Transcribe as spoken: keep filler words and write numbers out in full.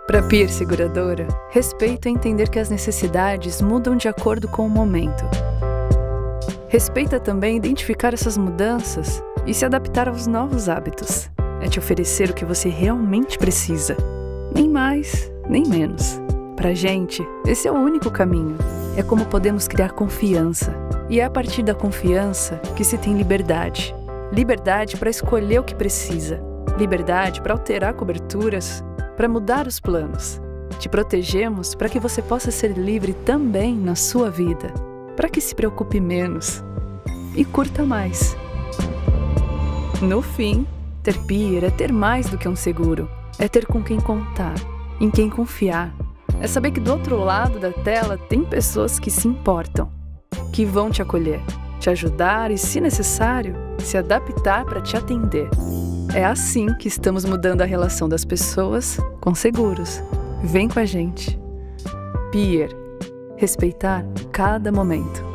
Para Peer Seguradora, respeito é entender que as necessidades mudam de acordo com o momento. Respeito é também identificar essas mudanças e se adaptar aos novos hábitos. É te oferecer o que você realmente precisa, nem mais, nem menos. Pra gente, esse é o único caminho. É como podemos criar confiança. E é a partir da confiança que se tem liberdade. Liberdade para escolher o que precisa. Liberdade para alterar coberturas, para mudar os planos. Te protegemos para que você possa ser livre também na sua vida. Para que se preocupe menos e curta mais. No fim, ter Peer é ter mais do que um seguro. É ter com quem contar, em quem confiar. É saber que do outro lado da tela tem pessoas que se importam, que vão te acolher, te ajudar e, se necessário, se adaptar para te atender. É assim que estamos mudando a relação das pessoas com seguros. Vem com a gente. Peer. Respeitar cada momento.